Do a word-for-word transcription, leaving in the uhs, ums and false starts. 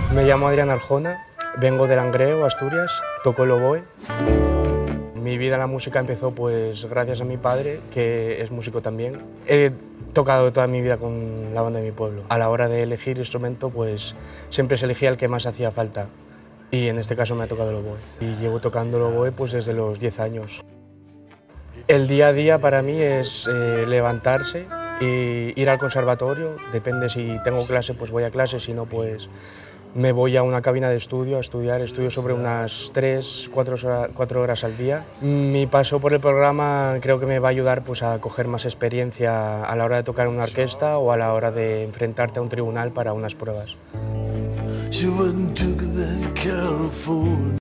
Me llamo Adrián Arjona, vengo de Langreo, Asturias, toco el oboe. Mi vida en la música empezó pues gracias a mi padre, que es músico también. He tocado toda mi vida con la banda de mi pueblo. A la hora de elegir instrumento, pues siempre se elegía el que más hacía falta. Y en este caso me ha tocado el oboe. Y llevo tocando el oboe pues desde los diez años. El día a día para mí es eh, levantarse y ir al conservatorio. Depende, si tengo clase pues voy a clase, si no pues me voy a una cabina de estudio a estudiar. Estudio sobre unas tres, cuatro horas al día. Mi paso por el programa creo que me va a ayudar pues, a coger más experiencia a la hora de tocar en una orquesta o a la hora de enfrentarte a un tribunal para unas pruebas.